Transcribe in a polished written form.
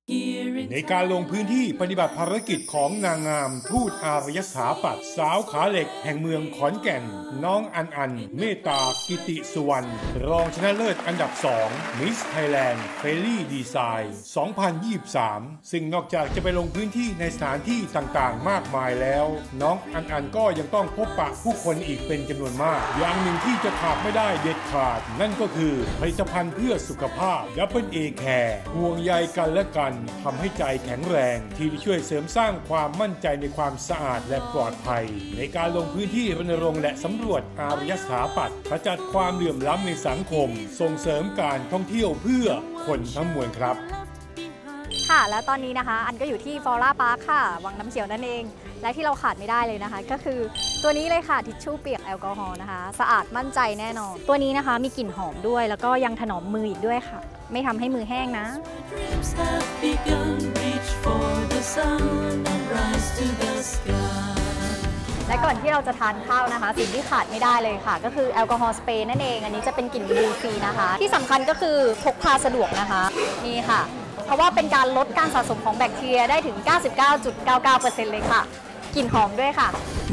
ในการลงพื้นที่ปฏิบัติภารกิจของนางงามทูตอารยสถาปัตย์สาวขาเหล็กแห่งเมืองขอนแก่นน้องอันเมตตากิติสุวรรณรองชนะเลิศอันดับ2มิสไทยแลนด์เฟรลี่ดีไซน์2023ซึ่งนอกจากจะไปลงพื้นที่ในสถานที่ต่างๆมากมายแล้วน้องอันก็ยังต้องพบปะผู้คนอีกเป็นจำนวนมากอย่างหนึ่งที่จะขาดไม่ได้เด็ดขาดนั่นก็คือผลิตภัณฑ์เพื่อสุขภาพ AA Care ห่วงใยกันและกันทำให้ใจแข็งแรงที่ช่วยเสริมสร้างความมั่นใจในความสะอาดและปลอดภัยในการลงพื้นที่รณรงค์และสำรวจอารยสถาปัตย์ขจัดความเหลื่อมล้ำในสังคมส่งเสริมการท่องเที่ยวเพื่อคนทั้งมวลครับค่ะแล้วตอนนี้นะคะอันก็อยู่ที่ฟลอร่าพาร์คค่ะวังน้ำเขียวนั่นเองและที่เราขาดไม่ได้เลยนะคะก็คือตัวนี้เลยค่ะทิชชู่เปียกแอลกอฮอล์นะคะสะอาดมั่นใจแน่นอนตัวนี้นะคะมีกลิ่นหอมด้วยแล้วก็ยังถนอมมืออีกด้วยค่ะไม่ทำให้มือแห้งนะและก่อนที่เราจะทานข้าวนะคะสิ่งที่ขาดไม่ได้เลยค่ะก็คือแอลกอฮอล์สเปรย์นั่นเองอันนี้จะเป็นกลิ่นบลูซีนะคะที่สำคัญก็คือพกพาสะดวกนะคะนี่ค่ะเพราะว่าเป็นการลดการสะสมของแบคทีเรียได้ถึง 99.99% เลยค่ะกลิ่นหอมด้วยค่ะ